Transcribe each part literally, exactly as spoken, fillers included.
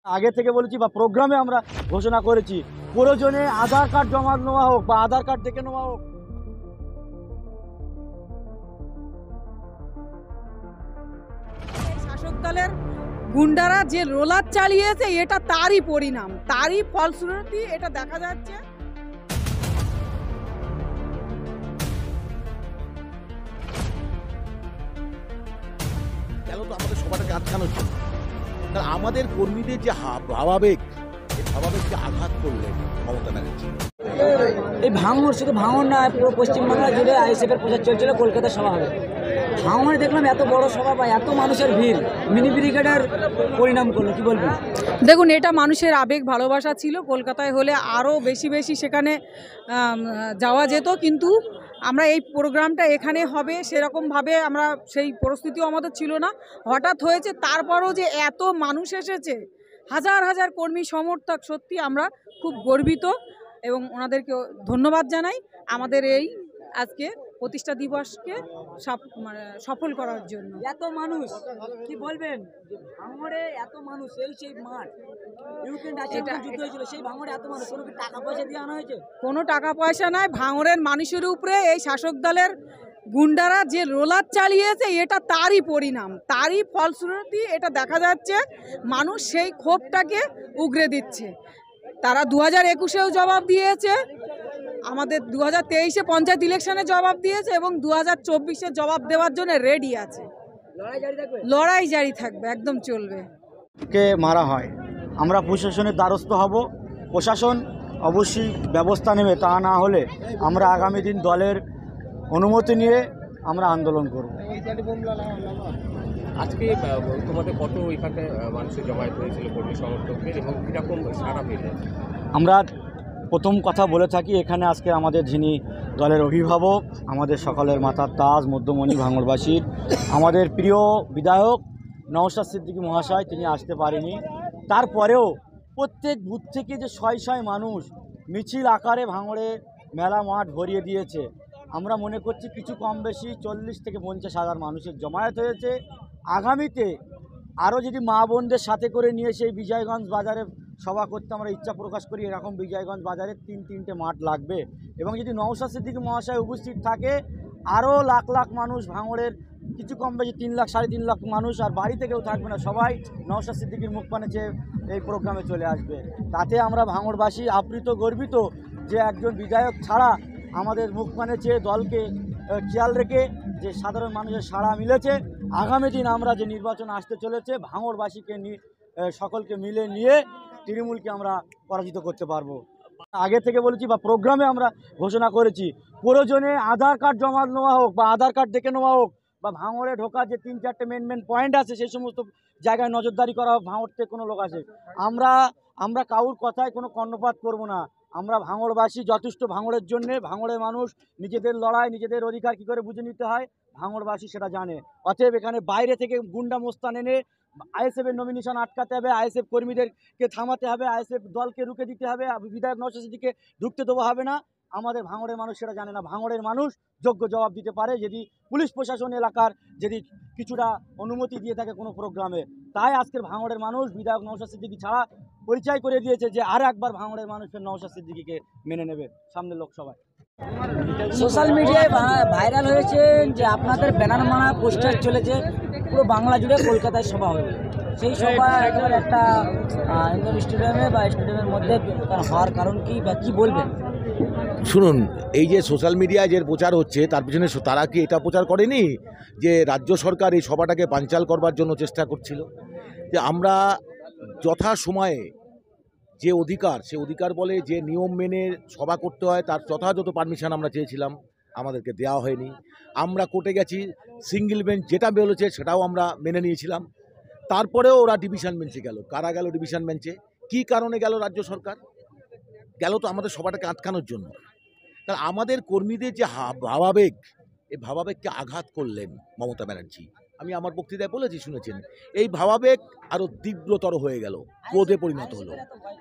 আগে থেকে বলেছি বা প্রোগ্রামে আমরা ঘোষণা করেছি, প্রয়োজনে আধার কার্ড জমা নেওয়া হোক বা আধার কার্ড দেখে নেওয়া হোক। শাসক দলের গুন্ডারা যে রোলার চালিয়েছে এটা তারই পরিণাম, তারই ফলশ্রুতি এটা দেখা যাচ্ছে। গেল তো আমাদের সবাইকে আটকানোর জন্য। কারণ আমাদের কর্মীদের যে ভাবাবেগ, এই ভাবাবেগকে আঘাত করলেন মমতা ব্যানার্জি। এই ভাঙড় শুধু ভাঙড় না, পুরো পশ্চিমবাংলা জুড়ে আইএসএফের প্রচার চলছিল কলকাতা সভা হবে। ভাঙড়ে দেখলাম এত বড় সভা বা এত মানুষের ভিড়, মিনি ব্রিগেডের পরিণাম করলো, কি বলবেন? দেখুন, এটা মানুষের আবেগ ভালোবাসা ছিল। কলকাতায় হলে আরও বেশি বেশি সেখানে যাওয়া যেত, কিন্তু আমরা এই প্রোগ্রামটা এখানে হবে সেরকমভাবে আমরা সেই পরিস্থিতিও আমাদের ছিল না, হঠাৎ হয়েছে। তারপরও যে এত মানুষ এসেছে, হাজার হাজার কর্মী সমর্থক, সত্যি আমরা খুব গর্বিত এবং ওনাদেরকে ধন্যবাদ জানাই আমাদের এই আজকে প্রতিষ্ঠা দিবসকে মানে সফল করার জন্য। এত মানুষ, কি বলবেন? ভাঙড়ে এত মানুষ, এই সেই মাঠ ইউক্রেন রাশিয়ার যুদ্ধ হয়েছিল, সেই ভাঙড়ে এত মানুষ, কোনো কি টাকা পয়সা দিয়ে আনা হয়েছে? কোনো টাকা পয়সা নয়, ভাঙড়ের মানুষের উপরে এই শাসক দলের গুন্ডারা যে রোলার চালিয়েছে এটা তারই পরিণাম, তারই ফলশ্রুতি এটা দেখা যাচ্ছে। মানুষ সেই ক্ষোভটাকে উগরে দিচ্ছে। তারা দু হাজার একুশেও জবাব দিয়েছে, আমাদের দু হাজার তেইশে পঞ্চায়েত ইলেকশনে জবাব দিয়েছে এবং দু হাজার চব্বিশে জবাব দেওয়ার জন্য রেডি আছে। লড়াই জারি থাকবে, একদম চলবে। কে মারা হয়, আমরা প্রশাসনের দ্বারস্থ হব। প্রশাসন অবশ্যই ব্যবস্থা নেবে, তা না হলে আমরা আগামী দিন দলের অনুমতি নিয়ে আমরা আন্দোলন করব। আজকে তোমাদের কত এখানে মানুষের জমায়েত হয়েছিল কর্মী সমর্থকদের এবং কীরকম সাড়া পেলেন? আমরা প্রথম কথা বলে থাকি, এখানে আজকে আমাদের যিনি দলের অভিভাবক, আমাদের সকলের মাতার তাজ, মধ্যমণি ভাঙড়বাসীর, আমাদের প্রিয় বিধায়ক নওশাদ সিদ্দিকী মহাশয়, তিনি আসতে পারেনি। তারপরেও প্রত্যেক বুথ থেকে যে শয় শয় মানুষ মিছিল আকারে ভাঙড়ে মেলা মাঠ ভরিয়ে দিয়েছে, আমরা মনে করছি কিছু কম বেশি চল্লিশ থেকে পঞ্চাশ হাজার মানুষের জমায়েত হয়েছে। আগামীতে আরও যদি মা বোনদের সাথে করে নিয়ে সেই বিজয়গঞ্জ বাজারে সভা করতে আমরা ইচ্ছা প্রকাশ করি, এরকম বিজয়গঞ্জ বাজারে তিন তিনটে মাঠ লাগবে এবং যদি নওশাদ সিদ্দিকী মহাশয় উপস্থিত থাকে, আরও লাখ লাখ মানুষ, ভাঙড়ের কিছু কম বেশি তিন লাখ সাড়ে তিন লাখ মানুষ, আর বাড়ি থেকেও থাকবে না, সবাই নওশাদ সিদ্দিকীর মুখ পানে চেয়ে এই প্রোগ্রামে চলে আসবে। তাতে আমরা ভাঙড়বাসী আপ্লুত, গর্বিত যে একজন বিধায়ক ছাড়া আমাদের মুখ পানে চেয়ে দলকে খেয়াল রেখে যে সাধারণ মানুষের সাড়া মিলেছে। আগামী দিন আমরা যে নির্বাচন আসতে চলেছে, ভাঙড়বাসীকে নিয়ে সকলকে মিলে নিয়ে তৃণমূলকে আমরা পরাজিত করতে পারবো। আগে থেকে বলেছি বা প্রোগ্রামে আমরা ঘোষণা করেছি, প্রয়োজনে আধার কার্ড জমা নেওয়া হোক বা আধার কার্ড দেখে নেওয়া হোক, বা ভাঙড়ে ঢোকার যে তিন চারটে মেন মেন পয়েন্ট আছে সেই সমস্ত জায়গায় নজরদারি করা হোক। ভাঙড় থেকে কোনো লোক আসে, আমরা আমরা কারুর কথায় কোনো কর্ণপাত করব না। আমরা ভাঙড়বাসী যথেষ্ট ভাঙড়ের জন্যে, ভাঙড়ের মানুষ নিজেদের লড়াই, নিজেদের অধিকার কী করে বুঝে নিতে হয় ভাঙড়বাসী সেটা জানে। অতএব এখানে বাইরে থেকে গুন্ডা মোস্তান এনে আইএসএফের নমিনেশন আটকাতে হবে, আইএসএফ কর্মীদেরকে থামাতে হবে, আইএসএফ দলকে রুখে দিতে হবে, বিধায়ক নওশাদ সিদ্দিকীকে ঢুকতে দেওয়া হবে না। আমাদের ভাঙড়ের মানুষ সেটা জানে না। ভাঙড়ের মানুষ যোগ্য জবাব দিতে পারে যদি পুলিশ প্রশাসন এলাকার যদি কিছুটা অনুমতি দিয়ে থাকে কোনো প্রোগ্রামে। তাই আজকের ভাঙড়ের মানুষ বিধায়ক নওশাদ সিদ্দিকী ছাড়া পরিচয় করে দিয়েছে যে আর একবার ভাঙড়ের মানুষের নওশাদ সিদ্দিকীকে মেনে নেবে সামনের লোকসভায়। সোশ্যাল মিডিয়ায় ভাইরাল হয়েছে যে আপনাদের ব্যানার মারা পোস্টার চলেছে পুরো বাংলা জুড়ে কলকাতায় সভা হবে, সেই সভা একেবারে একটা ইন্ডোর স্টেডিয়ামে বা স্টেডিয়ামের মধ্যে হওয়ার কারণ কি বা কী বলবেন? শুনুন, এই যে সোশ্যাল মিডিয়ায় যে প্রচার হচ্ছে তার পিছনে তারা কি এটা প্রচার করেনি যে রাজ্য সরকার এই সভাটাকে বানচাল করবার জন্য চেষ্টা করছিল? যে আমরা যথা সময়ে যে অধিকার, সে অধিকার বলে যে নিয়ম মেনে সভা করতে হয় তার যথাযথ পারমিশন আমরা চেয়েছিলাম, আমাদেরকে দেওয়া হয়নি। আমরা কোর্টে গেছি, সিঙ্গেল বেঞ্চ যেটা বলেছে সেটাও আমরা মেনে নিয়েছিলাম। তারপরেও ওরা ডিভিশন বেঞ্চে গেল। কারা গেল ডিভিশন বেঞ্চে? কী কারণে গেল রাজ্য সরকার? গেল তো আমাদের সভাটাকে আটকানোর জন্য। কারণ আমাদের কর্মীদের যে ভাবাবেগ, এই ভাবাবেগকে আঘাত করলেন মমতা ব্যানার্জি। আমি আমার বক্তৃতায় বলেছি, শুনেছেন, এই ভাবাবেগ আরও তীব্রতর হয়ে গেল, ক্রোধে পরিণত হলো।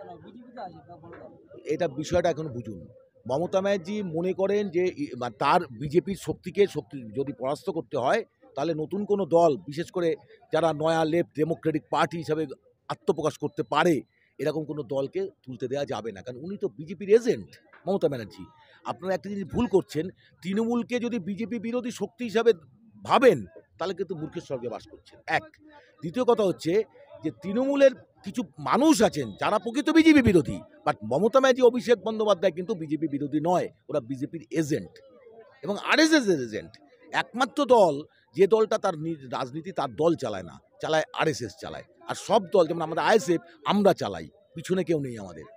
এটা বিষয়টা এখন বুঝুন। মমতা ব্যানার্জি মনে করেন যে তার বিজেপির শক্তিকে শক্তি যদি পরাস্ত করতে হয় তাহলে নতুন কোনো দল, বিশেষ করে যারা নয়া লেফট ডেমোক্রেটিক পার্টি হিসাবে আত্মপ্রকাশ করতে পারে এরকম কোনো দলকে তুলতে দেওয়া যাবে না, কারণ উনি তো বিজেপির এজেন্ট মমতা ব্যানার্জি। আপনারা একটা জিনিস ভুল করছেন, তৃণমূলকে যদি বিজেপি বিরোধী শক্তি হিসাবে ভাবেন তাহলে কিন্তু মূর্খের স্বর্গে বাস করছেন, এক। দ্বিতীয় কথা হচ্ছে যে তৃণমূলের কিছু মানুষ আছেন যারা প্রকৃত বিজেপি বিরোধী, বাট মমতা ব্যানার্জি, অভিষেক বন্দ্যোপাধ্যায় কিন্তু বিজেপি বিরোধী নয়, ওরা বিজেপির এজেন্ট এবং আরএসএসের এজেন্ট। একমাত্র দল যে দলটা তার রাজনীতি তার দল চালায় না, চালায় আরএসএস চালায়। আর সব দল যেমন আমাদের আইএসএফ আমরা চালাই, পিছনে কেউ নেই আমাদের।